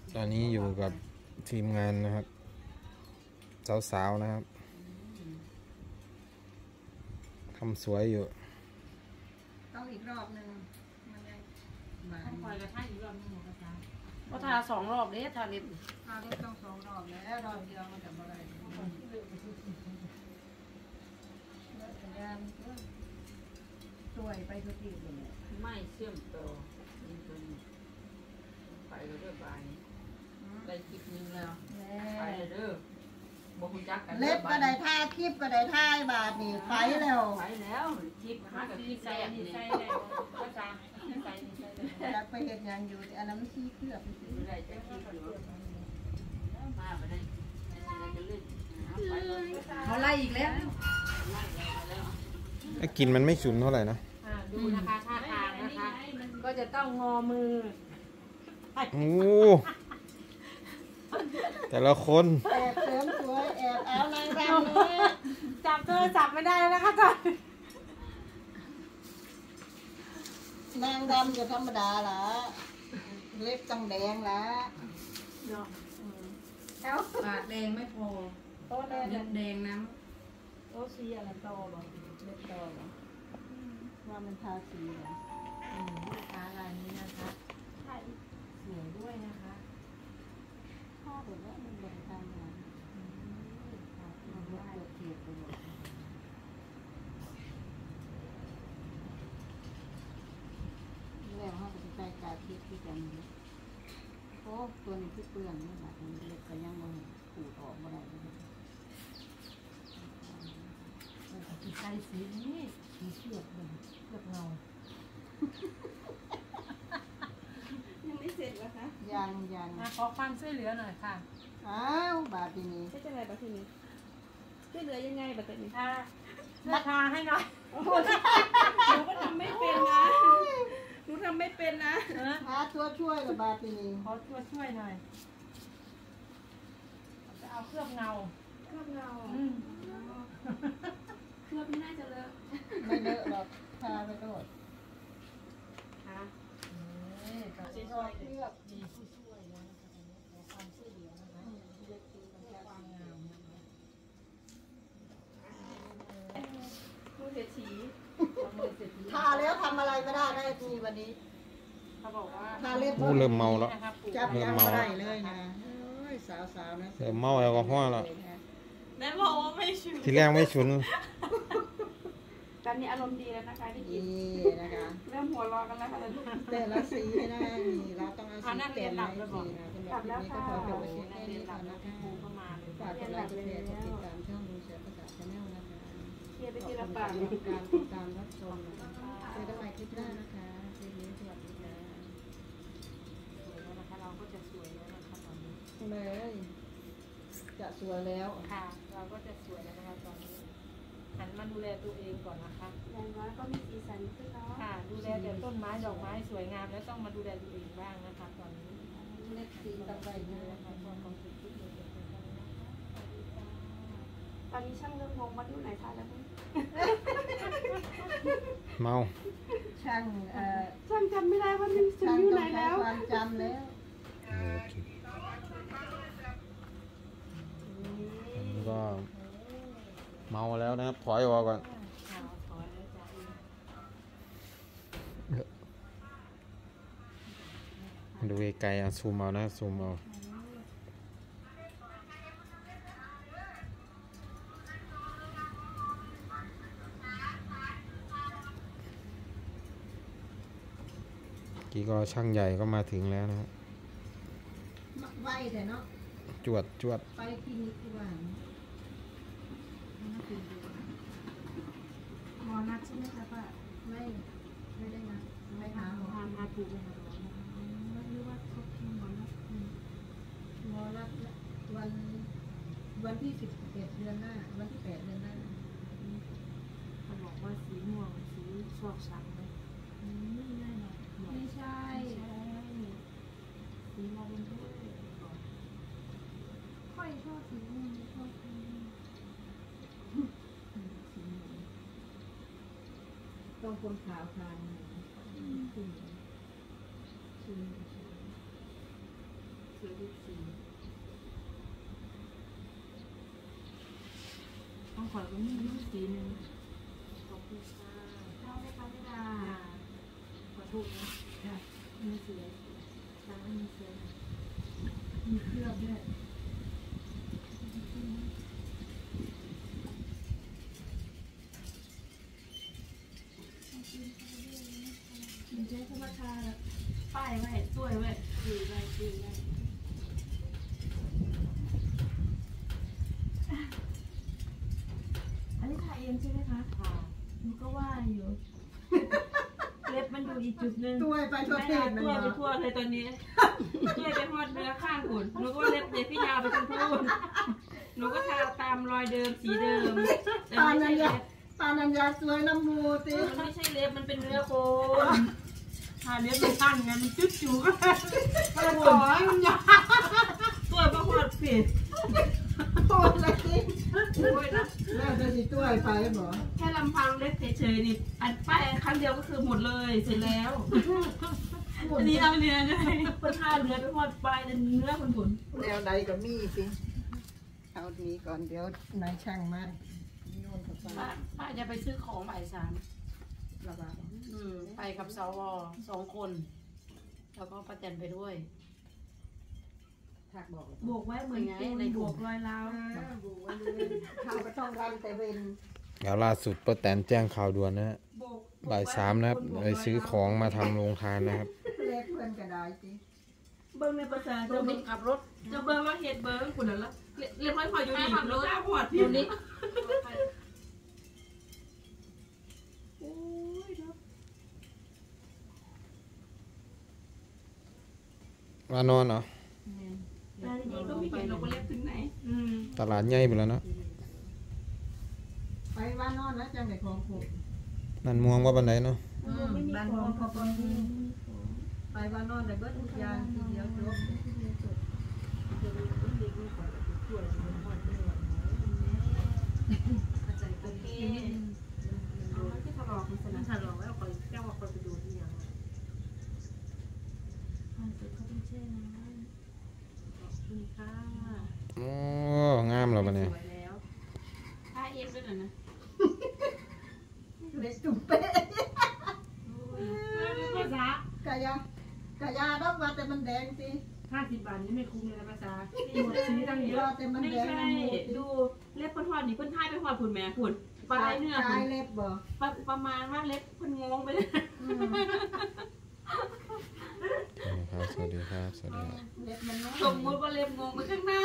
ตอนนี้อยู่กับทีมงานนะครับสาวๆนะครับทำสวยอยู่ต้องอีกรอบหนึ่งมันยังต้องคอยกระทั่งอีกรอบนึงหมดกระทะก็ทา2 รอบเลยทาเล็บถ้าเล็บต้อง2 รอบแล้วรอบเดียวมันจะบ่ได้ช่วยไปทุกทีเลยไม่เชื่อมต่อนี่ตัวนี้ไปเรื่อยไปได้คลิปนึงแล้วไปเรื่อยบอกคุณจักกันเล็บก็ได้ท่าคลิปก็ได้ท่าบาทนี่ไฟแล้วไปแล้วคลิปหากับคลิปแซ่บนี่ใส่ได้ก็จางใส่ใส่ได้อยากไปเห็นยังอยู่อันนั้นขี้เคลือบไม่ได้จะคลิปอยู่มาไปได้จะเล่นไปเลยเขาไล่อีกแล้วกลิ่นมันไม่ฉุนเท่าไหร่นะดูนะคะท่าทางนะคะก็จะต้องงอมือโอ้แต่ละคนแอบเสริมสวยแอบเอานางรำเลยจับโทรศัพท์ไม่ได้แล้วนะคะตอนนางรำจะธรรมดาล่ะเล็บต้องแดงล่ะเนาะเอ้าปากแดงไม่พอโอ้แดงเล็บแดงน้ำโอ้ชีอะไรโตบ่เล็บโตบ่ว่ามันทาสีเหรอนะคะลายนี้นะคะสวยด้วยนะคะผ้าแบบว่ามันเป็นทางงานมันเกิดเทียบไปหมดแล้วเขาจะไปกาทิพย์ที่กันโอ้ตัวนี้ที่เปื้อนนี่แหละมันเล็กก็ยังมันขูดออกมาได้เลยสีใสสีนี้สีเชือกเลยเชือกเงายังไม่เสร็จเหรอคะยังขอความช่วยเหลือหน่อยค่ะอ้าวบาททีนี้ใช่จะไรบัตรนี้ช่วยเหลือยังไงบัตรนี้ราคาให้หน่อยหนูก็ทำไม่เป็นนะหนูทำไม่เป็นนะหาตัวช่วยกับบาททีนี้ขอช่วยหน่อยจะเอาเคลือบเงาเคลือบเงาอืมเคลือบไม่น่าจะเลอะไม่เลอะหรอกทาไปโดดค่ะรอเคลือบมีผู้ช่วยแล้วนะคะขอความช่วยเหลือนะคะเล็กคือมันจะความงามนะคะมือเศรษฐีทาแล้วทำอะไรไม่ได้ได้ทีวันนี้เขาบอกว่าทาเล็บโอ้เริ่มเมาแล้วจับยังไม่ได้เลยนะสาวๆนะเริ่มเมาแอลกอฮอล์แล้วแม่บอกว่าไม่ชุนทีแรกไม่ฉุนตอนนี้อารมณ์ดีแล้วนะคะที่กินนี่นะคะเริ่มหัวเรอกันแล้วค่ะแต่ละสีนะนี่เราต้องเอาสีแก่มาให้สีนะสำหรับคลิปนี้ก็ขอจบไว้เพียงแค่นี้ก่อนนะคะเข้ามาเลยฝากกดไลค์กดแชร์กดติดตามช่องดูเสือภาษาชาแนลนะคะเคลียร์ไปขอบทีคุละณปากสำหรับการติดตามรับชมนะคะเจอกันใหม่คลิปหน้านะคะคลิปนี้สวัสดีค่ะสวยแล้วนะคะเราก็จะสวยแล้วนะคะตอนนี้เลยจะสวยแล้วค่ะ เราก็จะสวยแล้วนะคะตอนนี้หันมาดูแลตัวเองก่อนนะคะอย่างน้อยก็มีสีสันขึ้นเนาะค่ะดูแลแต่ต้นไม้ดอกไม้สวยงามแล้วต้องมาดูแลตัวเองบ้างนะคะตอนนี้เล็กสีต่างไปนะนะคะขอความสุขที่มีเป็นกันนะคะสวัสดีค่ะตอนนี้ช่างเริ่มงงว่าอยู่ไหนคะแล้วเมาช่างช่างจำไม่ได้ว่านี่ฉันช่างอยู่ต้ไหนองใช้แล้วความจำแล้วแล้วก็เมาแล้วนะครับถอยออกก่อนค่ะขอแล้วจ้าดูไกลๆซูมเอานะซูมเอากี่ก็ช่างใหญ่ก็มาถึงแล้วนะครับไหวแต่เนาะจวดไปคลินิกดีกว่าหมอนัดใช่ไหมคะป้าไม่ได้นะไม่หาหมอมาถูกเลยค่ะไม่รู้ว่าเขาคิดหมอนัดหมอนัดวันที่11 เดือนหน้าวันที่8 เดือนหน้าเขาบอกว่าสีม่วงสีชอบช้ำเลยไม่ใช่หรอกไม่ใช่สีมอเป็นถ้วยค่อยชอบสีม่วงชอบสีต้องคนขาวทานสวยทุกสีต้องขอก็มีลูกสีหนึ่งขอบคุณค่ะเข้าได้ค่ะพี่ดาขอถูกนะค่ะมีเสือร้านมีเสือมีเครื่องด้วยมันใช้ธรรมชาติป้ายไว้สวยไว้ดีได้ดีได้อันนี้ทาเองใช่ไหมคะค่ะหนูก็ว่าอยู่ เล็บมันอยู่อีกจุดหนึ่งตัวไปทั่วไม่เพหาศมันตัวไปเนาะทั่วเลยตอนนี้ช่วยไปหอดเนื้อข้างขุนหนูก็ว่าเล็บเด็กพี่ยาวไปจนพูนหนูก็ทาตามรอยเดิมสีเดิมแต่ปาไม่นัใช่ญญาเล็บปานัญญาสวยน้ำมูติมันไม่ใช่เล็บมันเป็นเนื้อโคนทาเล็บไม่ตั้งไงมันจุ๊บจุ๊บมันต่อยมันยาวตัวประหอดผิดโคตรเลยโอ้ยนะแล้วจะสิตัวไปบ่แค่ลำพังเล็บเฉยๆนี่อันป้ายครั้งเดียวก็คือหมดเลยเสร็จแล้วอันนี้เอาเนื้อด้วยเพื่อทาเนื้อไปหอดปลายเนื้อคนผลแนวใดก็มีสิเอานี้ก่อนเดี๋ยวนายช่างมาโยนเข้าไปป้าจะไปซื้อของบ่ายสามระบาดไปกับสว2 คน แล้วก็ป้าแตนไปด้วยถักบอกบวกไว้เหมือนปูนบวกรอยร้าวบุไว้เลยเขาก็ต้องรันแต่เวนแล้วล่าสุดป้าแตนแจ้งข่าวด่วนนะฮะบวกบ่าย 3นะครับไปซื้อของมาทำโรงทานนะครับเล็กเพื่อนก็ได้สิเบิ้งในภาษาตรจะงเบิ้นี้งขับรถจะเบิ้งว่าเฮ็ดเบิ้งคุณนั่นละเรียบร้อยพออยู่นี่ลูกค้าพอดตพี่รงนี้โอ้ยเนาะมานอนเหรอแต่จริงๆก็ไม่เห็นเราก็เล็บถึงไหนตลาดใหญ่ไปแล้วเนาะไปว่านอนแล้วจังไหนของผมนั่นม่วงว่าบันไดเนาะไม่มีบ้านขมออง งพอปนไปว่านอนได้เบิดทุกอย่างทีเดียวจบเข้าใจโอเคเอาไว้ที่ถลอกมันสนะถ้าลองแล้วคอยเจ้าว่าคอยไปดูที่ยังผ่านเสร็จเขาต้องแช่น้ำขอบคุณค่ะโอ้งามแล้วบัดนี้สวยแล้วถ้าเอ็นด้วยนะเล็กจุ่มเป๊ะภาษากะยาดอกว่าแต่มันแดงสิ 50 บาทนี่ไม่คุ้มเลยนะภาษาที่หมดซื้อตั้งเยว่าอะแต่มันไม่แดงใช่ ดูเล็บเพิ่นทอดนี่เพิ่นทายไปหอดผุนแม่ผุนปลายเนื้อคผุลาน ยเล็บบ่ประมาณว่าเล็บเพิ่นงงไปเลยครับสวัสดีครับ สวัสดีครับเล็บมันน้อยสมมุติว่าเล็บงงไปข้างหน้า